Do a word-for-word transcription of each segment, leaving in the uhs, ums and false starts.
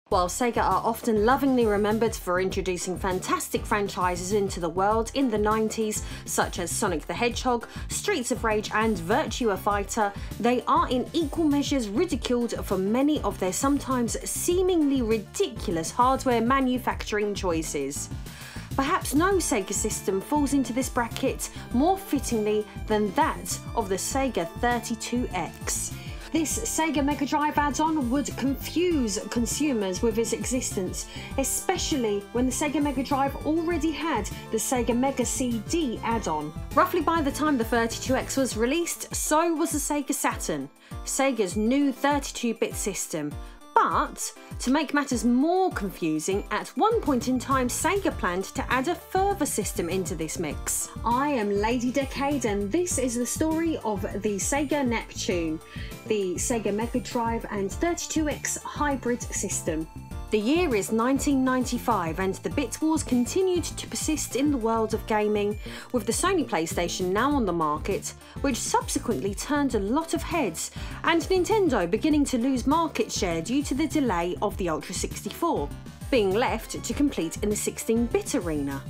While Sega are often lovingly remembered for introducing fantastic franchises into the world in the nineties, such as Sonic the Hedgehog, Streets of Rage and Virtua Fighter, they are in equal measures ridiculed for many of their sometimes seemingly ridiculous hardware manufacturing choices. Perhaps no Sega system falls into this bracket more fittingly than that of the Sega thirty-two X. This Sega Mega Drive add-on would confuse consumers with its existence, especially when the Sega Mega Drive already had the Sega Mega C D add-on. Roughly by the time the thirty-two X was released, so was the Sega Saturn, Sega's new thirty-two bit system. But, to make matters more confusing, at one point in time Sega planned to add a further system into this mix. I am Lady Decade and this is the story of the Sega Neptune, the Sega Mega Drive and thirty-two X hybrid system. The year is nineteen ninety-five and the bit wars continued to persist in the world of gaming, with the Sony PlayStation now on the market, which subsequently turned a lot of heads, and Nintendo beginning to lose market share due to the delay of the Ultra sixty-four, being left to compete in the sixteen bit arena.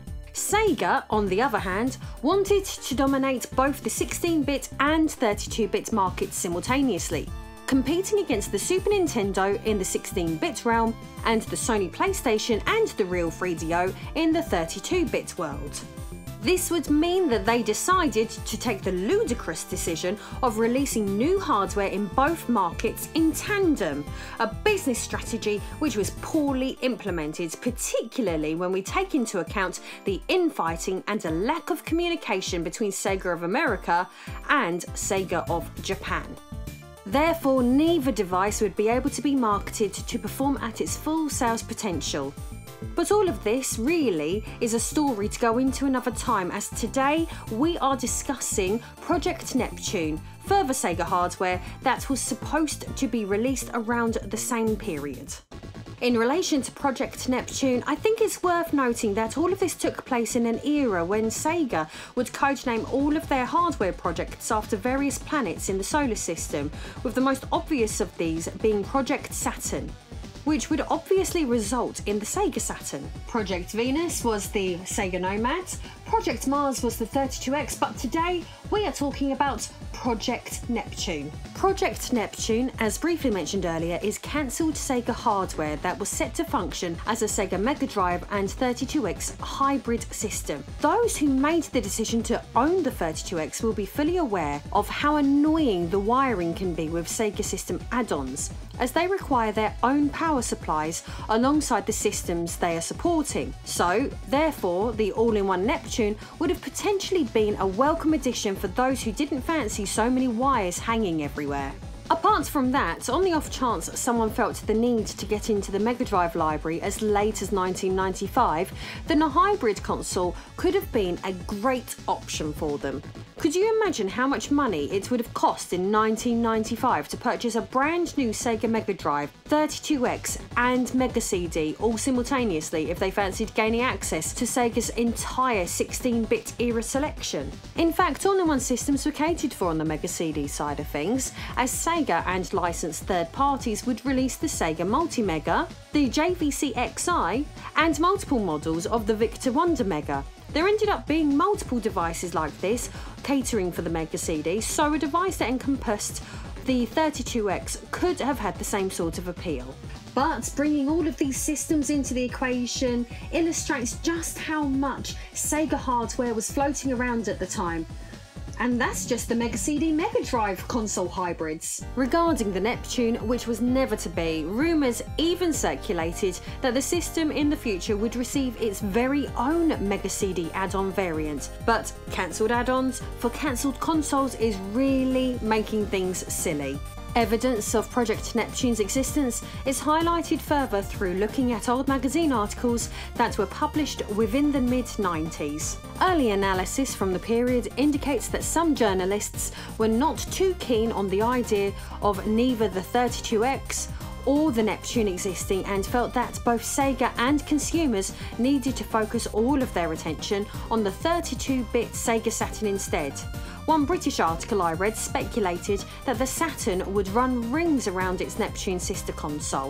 Sega, on the other hand, wanted to dominate both the sixteen bit and thirty-two bit markets simultaneously, competing against the Super Nintendo in the sixteen bit realm and the Sony PlayStation and the Real three D O in the thirty-two bit world. This would mean that they decided to take the ludicrous decision of releasing new hardware in both markets in tandem, a business strategy which was poorly implemented, particularly when we take into account the infighting and a lack of communication between Sega of America and Sega of Japan. Therefore, neither device would be able to be marketed to perform at its full sales potential. But all of this really is a story to go into another time, as today we are discussing Project Neptune, further Sega hardware that was supposed to be released around the same period. In relation to Project Neptune, I think it's worth noting that all of this took place in an era when Sega would codename all of their hardware projects after various planets in the solar system, with the most obvious of these being Project Saturn, which would obviously result in the Sega Saturn. Project Venus was the Sega Nomad, Project Mars was the thirty-two X, but today we are talking about Project Neptune. Project Neptune, as briefly mentioned earlier, is cancelled Sega hardware that was set to function as a Sega Mega Drive and thirty-two X hybrid system. Those who made the decision to own the thirty-two X will be fully aware of how annoying the wiring can be with Sega system add-ons, as they require their own power supplies alongside the systems they are supporting. So, therefore, the all-in-one Neptune would have potentially been a welcome addition for those who didn't fancy so many wires hanging everywhere. Apart from that, on the off chance someone felt the need to get into the Mega Drive library as late as nineteen ninety-five, then a hybrid console could have been a great option for them. Could you imagine how much money it would have cost in nineteen ninety-five to purchase a brand new Sega Mega Drive, thirty-two X and Mega C D all simultaneously if they fancied gaining access to Sega's entire sixteen bit era selection? In fact, all-in-one systems were catered for on the Mega C D side of things, as Sega and licensed third parties would release the Sega Multi-Mega, the J V C X I and multiple models of the Victor Wonder Mega. There ended up being multiple devices like this catering for the Mega C D, so a device that encompassed the thirty-two X could have had the same sort of appeal. But bringing all of these systems into the equation illustrates just how much Sega hardware was floating around at the time. And that's just the Mega C D Mega Drive console hybrids. Regarding the Neptune, which was never to be, rumours even circulated that the system in the future would receive its very own Mega C D add-on variant. But cancelled add-ons for cancelled consoles is really making things silly. Evidence of Project Neptune's existence is highlighted further through looking at old magazine articles that were published within the mid nineties. Early analysis from the period indicates that some journalists were not too keen on the idea of neither the thirty-two X or the Neptune existing, and felt that both Sega and consumers needed to focus all of their attention on the thirty-two bit Sega Saturn instead. One British article I read speculated that the Saturn would run rings around its Neptune sister console.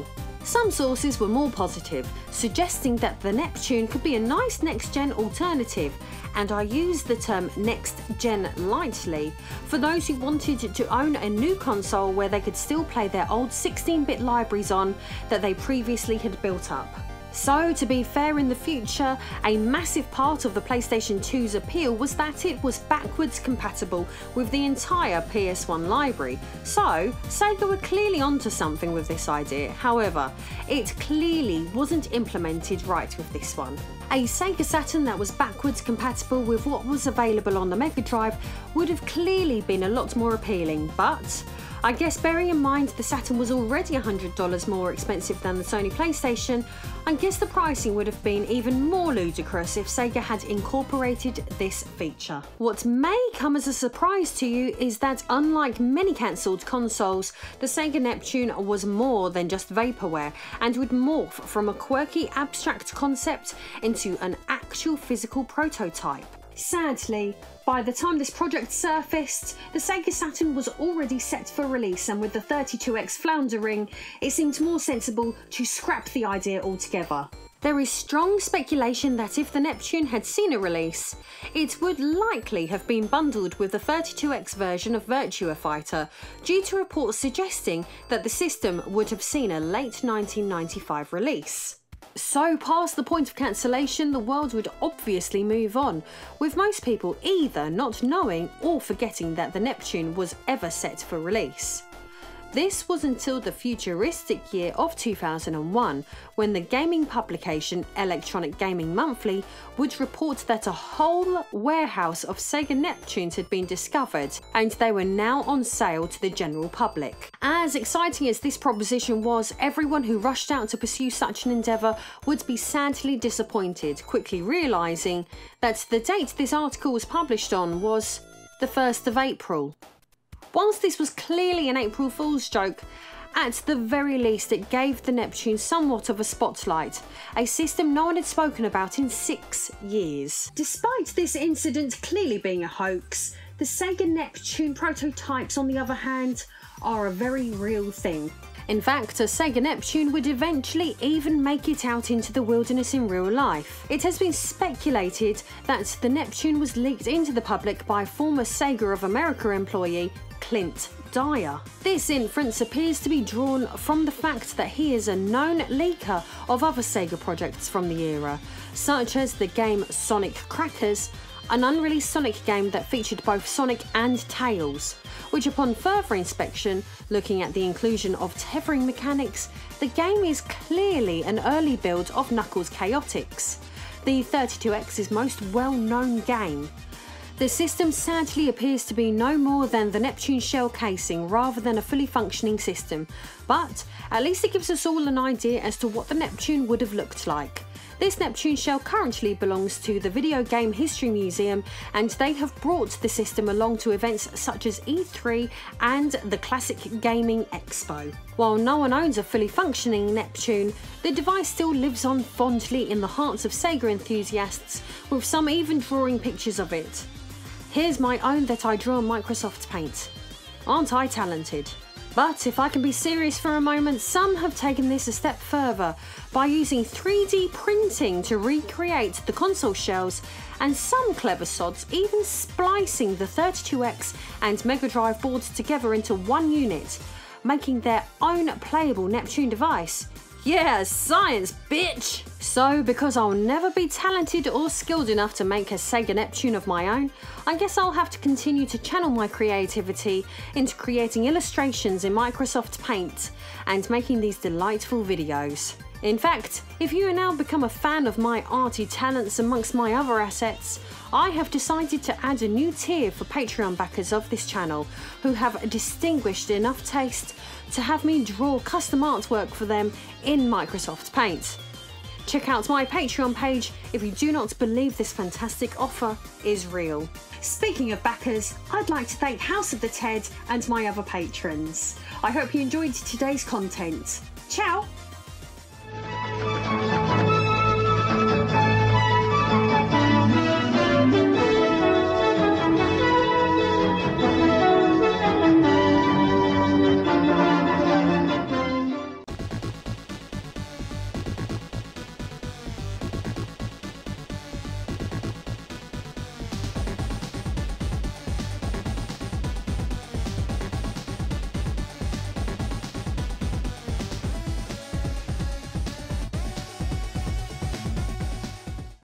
Some sources were more positive, suggesting that the Neptune could be a nice next-gen alternative, and I use the term next-gen lightly, for those who wanted to own a new console where they could still play their old sixteen bit libraries on that they previously had built up. So, to be fair, in the future, a massive part of the PlayStation two's appeal was that it was backwards compatible with the entire P S one library. So, Sega were clearly onto something with this idea. However, it clearly wasn't implemented right with this one. A Sega Saturn that was backwards compatible with what was available on the Mega Drive would have clearly been a lot more appealing, but I guess bearing in mind the Saturn was already one hundred dollars more expensive than the Sony PlayStation, I guess the pricing would have been even more ludicrous if Sega had incorporated this feature. What may come as a surprise to you is that unlike many cancelled consoles, the Sega Neptune was more than just vaporware and would morph from a quirky abstract concept into an actual physical prototype. Sadly, by the time this project surfaced, the Sega Saturn was already set for release, and with the thirty-two X floundering, it seemed more sensible to scrap the idea altogether. There is strong speculation that if the Neptune had seen a release, it would likely have been bundled with the thirty-two X version of Virtua Fighter, due to reports suggesting that the system would have seen a late nineteen ninety-five release. So past the point of cancellation, the world would obviously move on, with most people either not knowing or forgetting that the Neptune was ever set for release. This was until the futuristic year of two thousand one, when the gaming publication Electronic Gaming Monthly would report that a whole warehouse of Sega Neptunes had been discovered, and they were now on sale to the general public. As exciting as this proposition was, everyone who rushed out to pursue such an endeavour would be sadly disappointed, quickly realising that the date this article was published on was the first of April. Whilst this was clearly an April Fool's joke, at the very least it gave the Neptune somewhat of a spotlight, a system no one had spoken about in six years. Despite this incident clearly being a hoax, the Sega Neptune prototypes, on the other hand, are a very real thing. In fact, a Sega Neptune would eventually even make it out into the wilderness in real life. It has been speculated that the Neptune was leaked into the public by former Sega of America employee Clint Dyer. This inference appears to be drawn from the fact that he is a known leaker of other Sega projects from the era, such as the game Sonic Crackers, an unreleased Sonic game that featured both Sonic and Tails, which upon further inspection, looking at the inclusion of tethering mechanics, the game is clearly an early build of Knuckles Chaotix, the thirty-two X's most well-known game. The system sadly appears to be no more than the Neptune shell casing rather than a fully functioning system, but at least it gives us all an idea as to what the Neptune would have looked like. This Neptune shell currently belongs to the Video Game History Museum, and they have brought the system along to events such as E three and the Classic Gaming Expo. While no one owns a fully functioning Neptune, the device still lives on fondly in the hearts of Sega enthusiasts, with some even drawing pictures of it. Here's my own that I drew on Microsoft Paint. Aren't I talented? But if I can be serious for a moment, some have taken this a step further by using three D printing to recreate the console shells, and some clever sods even splicing the thirty-two X and Mega Drive boards together into one unit, making their own playable Neptune device. Yeah, science, bitch! So, because I'll never be talented or skilled enough to make a Sega Neptune of my own, I guess I'll have to continue to channel my creativity into creating illustrations in Microsoft Paint and making these delightful videos. In fact, if you have now become a fan of my arty talents amongst my other assets, I have decided to add a new tier for Patreon backers of this channel who have distinguished enough taste to have me draw custom artwork for them in Microsoft Paint. Check out my Patreon page if you do not believe this fantastic offer is real. Speaking of backers, I'd like to thank House of the Ted and my other patrons. I hope you enjoyed today's content. Ciao!